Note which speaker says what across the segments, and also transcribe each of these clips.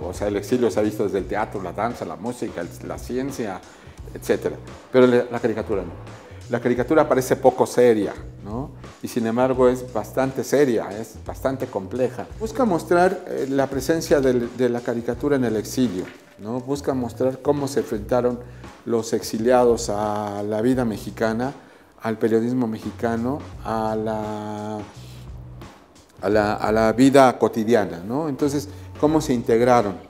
Speaker 1: O sea, el exilio se ha visto desde el teatro, la danza, la música, la ciencia, etc. Pero la caricatura no. La caricatura parece poco seria, ¿no? Y sin embargo es bastante seria, es bastante compleja. Busca mostrar la presencia de la caricatura en el exilio, ¿no? Busca mostrar cómo se enfrentaron los exiliados a la vida mexicana, al periodismo mexicano, a la vida cotidiana, ¿no? Entonces, cómo se integraron.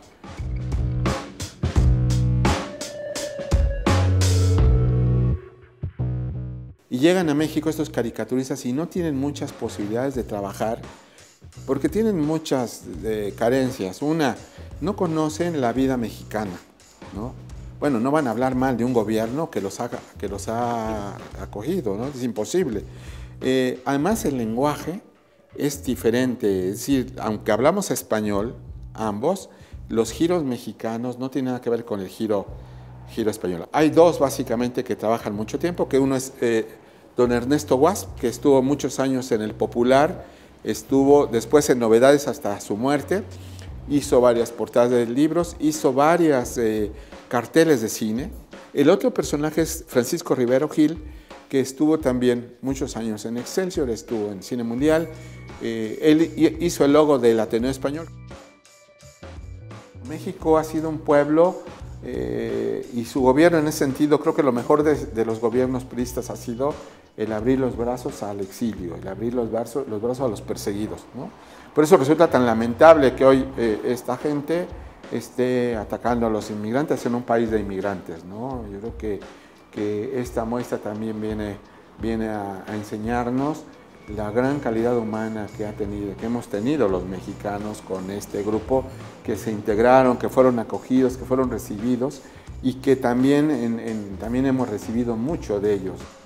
Speaker 1: Y llegan a México estos caricaturistas y no tienen muchas posibilidades de trabajar porque tienen muchas carencias. Una, no conocen la vida mexicana, ¿no? Bueno, no van a hablar mal de un gobierno que los ha acogido, ¿no? Es imposible. Además, el lenguaje es diferente, es decir, aunque hablamos español, ambos, los giros mexicanos no tienen nada que ver con el giro español. Hay dos básicamente que trabajan mucho tiempo, que uno es don Ernesto Guasp, que estuvo muchos años en el Popular, estuvo después en Novedades hasta su muerte, hizo varias portadas de libros, hizo varias carteles de cine. El otro personaje es Francisco Rivero Gil, que estuvo también muchos años en Excelsior, estuvo en Cine Mundial, él hizo el logo del Ateneo Español. México ha sido un pueblo y su gobierno en ese sentido, creo que lo mejor de los gobiernos priistas ha sido el abrir los brazos al exilio, el abrir los brazos a los perseguidos, ¿no? Por eso resulta tan lamentable que hoy esta gente esté atacando a los inmigrantes en un país de inmigrantes, ¿no? Yo creo que esta muestra también viene a enseñarnos la gran calidad humana que hemos tenido los mexicanos con este grupo, que se integraron, que fueron acogidos, que fueron recibidos y que también hemos recibido mucho de ellos.